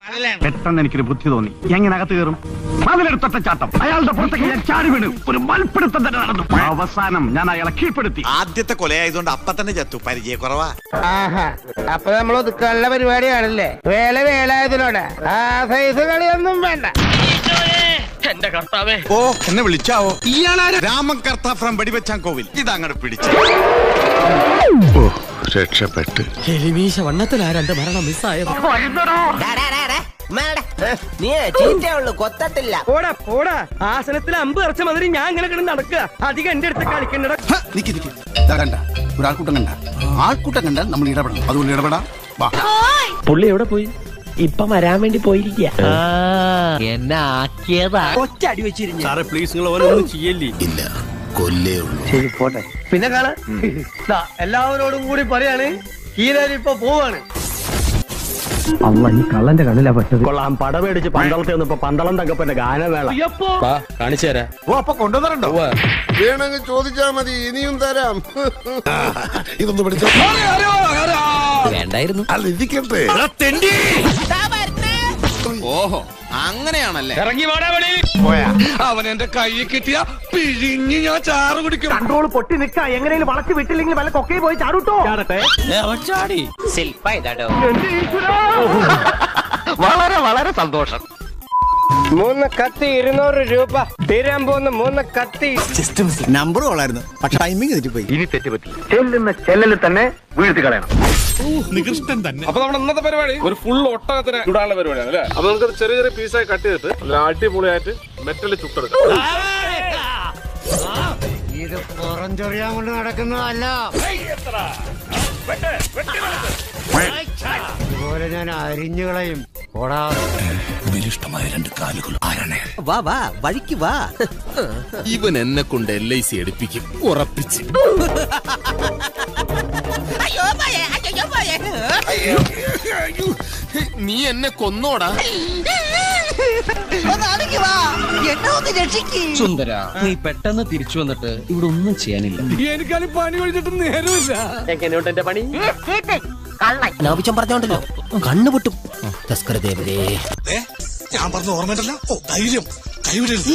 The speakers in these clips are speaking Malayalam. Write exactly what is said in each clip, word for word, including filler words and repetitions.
പെട്ടെന്ന് എനിക്കൊരു ബുദ്ധി തോന്നി. എങ്ങനെ അകത്ത് കയറും? മതിലെടുത്തൊറ്റ ചാട്ടം. അയാളുടെ പുറത്തേക്ക് ഞാൻ ചാടി വീണു. ഒരു മൽപ്പിടുത്തം തന്നെ നടന്നു. അവസാനം ഞാൻ അയാളെ കീഴ്പ്പെടുത്തി. ആദ്യത്തെ കൊലയായതുകൊണ്ട് അപ്പ തന്നെ ചത്തു. പരിചയ കുറവാ. അപ്പൊ നമ്മൾ ഒതുക്കാനുള്ള പരിപാടിയാണല്ലേ? വേല വേലായതിനോട് ആ സൈസ് കളിയൊന്നും വേണ്ട. എന്റെ കർത്താവേ, ഓ എന്നെ വിളിച്ചാവോ? ഇയാളാണ് രാമൻ കർത്താവ് ഫ്രം വെടിവെച്ചാൻ കോവിൽ. ഇതങ്ങോട്ട് പിടിച്ചു. ഓ രക്ഷപ്പെട്ട്. എലിമീശ വണ്ണത്തിലാ രണ്ട് മരണം മിസ്സായത്. നീ ചീറ്റയുള്ളൂ, കൊത്തത്തില്ല. പോടാ പോടാ, ആസനത്തിൽ അമ്പ് ഇറച്ച മതി. ഞാൻ ഇങ്ങനെ കിടന്ന് നടക്കുക. അധികം എന്റെ അടുത്ത് കളിക്കണ്ട. കണ്ട ഒരാൾക്കൂട്ടം കണ്ട ആൾക്കൂട്ടം കണ്ടാൽ നമ്മൾ ഇടപെടണം. അതുകൊണ്ട് ഇടപെടാം. പുള്ളി എവിടെ പോയി? ഇപ്പൊ വരാൻ വേണ്ടി പോയിരിക്കുക. എന്നെ ആക്കിയതാ. ഒറ്റ അടി വെച്ചിരുന്നു. സാറേ പ്ലീസ്, നിങ്ങൾ ഓരോന്നും ചെയ്യല്ലേ. ഇല്ല, കൊല്ലേ ഉള്ളൂ. ശരി പോട്ടെ, പിന്നെ കാണാം. എല്ലാവരോടും കൂടി പറയാണ്, ഹീരോയിൻ ഇപ്പൊ പോവാണ്. അമ്മ ഈ കള്ളന്റെ കണ്ണിലാ പെട്ടത്. കൊള്ളാം, പട മേടിച്ച് പന്തളത്തിൽ വന്നപ്പോ പന്തളം തങ്കപ്പന്റെ ഗാനമേള കാണിച്ചു തരാം. ഓ അപ്പൊ കൊണ്ടുവന്നിട്ടുണ്ടോ? വേണമെങ്കിൽ ചോദിച്ചാ മതി, ഇനിയും തരാം. ഇതൊന്ന് പിടിച്ചോ. വേണ്ടായിരുന്നു. അല്ല ഇരിക്കട്ടെ. ഓഹോ അങ്ങനെയാണല്ലേ. ഇറങ്ങി വാടാ വെളിയിൽ. അവൻ എന്റെ കൈ കിട്ടിയ പിഴിഞ്ഞ് ഞാൻ ചാറ് കുടിക്കും. കൺട്രോൾ പൊട്ടി നിൽക്കാ. എങ്ങനെയും വളച്ച് വിട്ടില്ലെങ്കിൽ വല്ല കൊക്കയിൽ പോയി ചാടൂട്ടോ. ചാടി വളരെ വളരെ സന്തോഷം. മൂന്ന് കത്തി ഇരുന്നൂറ് രൂപ. തീരാൻ പോകുന്ന മൂന്ന് കത്തി. നമ്പർ കൊള്ളായിരുന്നു, പക്ഷെ ടൈമിംഗ് തെറ്റിപ്പോയി. ഇനി തെറ്റുപറ്റില്ല. ചെല്ലുന്ന ചെല്ലലിൽ തന്നെ വീഴ്ത്തി കളയണം. നികൃഷ്ടൻ തന്നെ. അപ്പൊ നമ്മുടെ ഇന്നത്തെ പരിപാടി ഒരു ഫുൾ ഒട്ടകത്തിന് ചുടാനുള്ള പരിപാടിയാണ് അല്ലേ? അപ്പൊ നമുക്ക് ചെറിയ ചെറിയ പീസായി കട്ട് ചെയ്തിട്ട് അടിപൊളിയായിട്ട് മെറ്റല് ചുട്ടെടുക്കാം. ഇത് പുറംചൊറിയാൻ കൊണ്ട് നടക്കുന്നതല്ല. ഇതുപോലെ ഞാൻ അരിഞ്ഞു കളയും. ബലിഷ്ടമായ രണ്ട് കാലുകൾ ആരാണ്? വാ വാ, വഴിക്ക് വാ. ഇവൻ എന്നെ കൊണ്ട് എൽ ഐ സി എടുപ്പിക്കും, ഉറപ്പിച്ച്. നീ എന്നെ കൊന്നോടാ. സുന്ദര, നീ പെട്ടെന്ന് തിരിച്ചു വന്നിട്ട് ഇവിടെ ഒന്നും ചെയ്യാനില്ല. എനിക്കാലും പണി ഒഴിച്ചിട്ട് നേരമില്ല. എങ്ങനെയുണ്ട് എന്റെ പണി? ലാഭിച്ചം പറഞ്ഞോണ്ടല്ലോ കണ്ണു പൊട്ടും. തസ്കര ദേവതേ, ഞാൻ പറഞ്ഞ ഓർമ്മയുണ്ടല്ലോ. ഓ ധൈര്യം കൈവിടരുത്.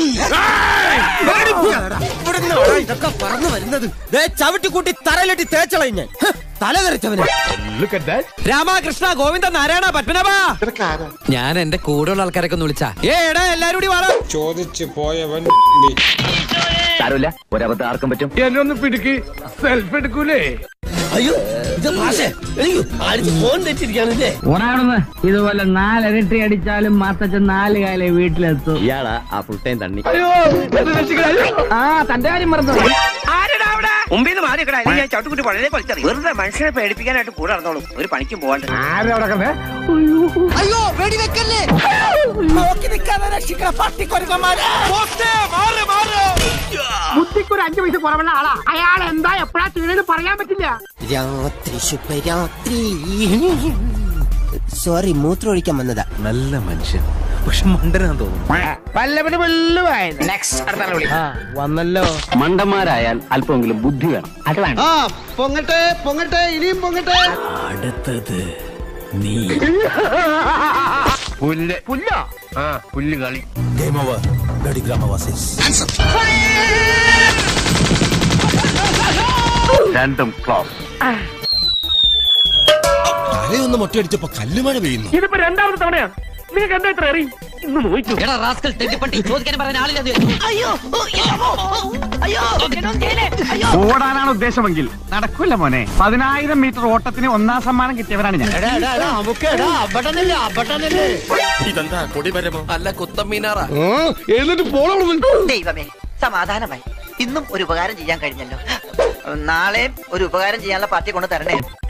ഇതൊക്കെ പറഞ്ഞു വരുന്നത് ചവിട്ടിക്കൂട്ടി തറയിലിട്ടി തേച്ചളയും ഞാൻ. തല തെറിച്ചവന്. രാമകൃഷ്ണ ഗോവിന്ദ നാരായണ പത്മനാഭ. ഞാൻ എന്റെ കൂടെയുള്ള ആൾക്കാരൊക്കെ ഒന്ന് വിളിച്ചാ ഏടാ എല്ലാരും കൂടി വാടാ. ചോദിച്ചു പോയവൻ സാരമില്ല, ഒരബദ്ധം ആർക്കും പറ്റും. എന്നെ ഒന്ന് പിടിക്ക്, സെൽഫ് എടുക്കൂലേ? അയ്യോ, ഇത് ഭാഷ ഫോൺ തെറ്റിരിക്കാണല്ലേ. ഒരാണെന്ന് ഇതുപോലെ നാലരട്ടി അടിച്ചാലും മാത്തച്ഛൻ നാല് കാലേ വീട്ടിലെത്തും. ഇയാളാ ആ ഫുൾ ടൈം തണ്ണി. ആ തന്റെ കാര്യം മറന്നു. മുമ്പിൽ നിന്ന് മാറി കിടാ. ഞാൻ ചവിട്ടുകുട്ടി വളരെ കളിച്ചറി. വെറുതെ മനുഷ്യനെ പേടിപ്പിക്കാനായിട്ട് കൂടെ നടന്നോളും. ഒരു പണിക്കും പോകാണ്ട്. അയ്യോ വെടിവെക്കല്ലേ. ബുദ്ധിക്കൊരു അഞ്ചു പൈസ കുറവുള്ള ആളാ. അയാൾ എന്താ എപ്പോഴാ ചെയ്യണെന്ന് പറയാൻ പറ്റില്ല. രാത്രി ശുഭരാത്രി. സോറി, മൂത്രം ഒഴിക്കാൻ വന്നതാ. നല്ല മനുഷ്യൻ, പക്ഷെ മണ്ടനാന്ന് തോന്നുന്നു. വന്നല്ലോ. മണ്ടന്മാരായാൽ അല്പമെങ്കിലും ബുദ്ധി വേണം. അത് വേണം. പൊങ്ങട്ടെ പൊങ്ങട്ടെ, ഇനിയും പൊങ്ങട്ടെ. അടുത്തത് നീ. പുല്ല് പുല്ലോ ആ പുല്ല് കളി. രണ്ടും ക്ലോസ്. തലയൊന്ന് മൊട്ടയടിച്ചപ്പോ കല്ലുമഴ പെയ്യുന്നു. ഇതിപ്പോ രണ്ടാമത്തെ തവണയാ. നിങ്ങൾക്ക് എന്താ ഇത്ര എറി? ഇന്ന് നോക്കൂ. എടാ റാസ്കൽ, തെണ്ടിപ്പട്ടി, ചോദിക്കാൻ പറഞ്ഞ ആളില്ല. അയ്യോ അയ്യോ, ഓടാനാണ് ഉദ്ദേശമെങ്കിൽ നടക്കൂല മോനെ. പതിനായിരം മീറ്റർ ഓട്ടത്തിന് ഒന്നാം സമ്മാനം കിട്ടിയവരാണ് ഞാൻ. ഇതെന്താ കൊടിമരമോ? അല്ല കുത്തമ്മീനാറാ. എന്നിട്ട് പോണം. ദൈവമേ, സമാധാനമായി. ഇന്നും ഒരു ഉപകാരം ചെയ്യാൻ കഴിഞ്ഞല്ലോ. നാളെയും ഒരു ഉപകാരം ചെയ്യാനുള്ള പാർട്ടി കൊണ്ട് തരണേ.